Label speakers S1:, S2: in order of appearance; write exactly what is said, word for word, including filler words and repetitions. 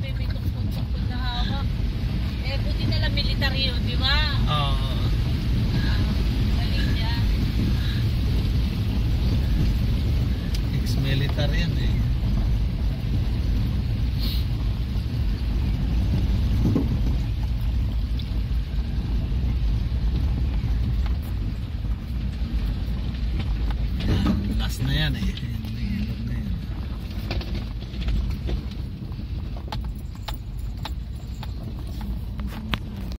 S1: may may tungkol-tungkol na hawak. Eh, buti na lang military yun, di ba?
S2: Oo.
S1: Ah, galing niya.
S2: Ex-military yan eh. Last na yan eh.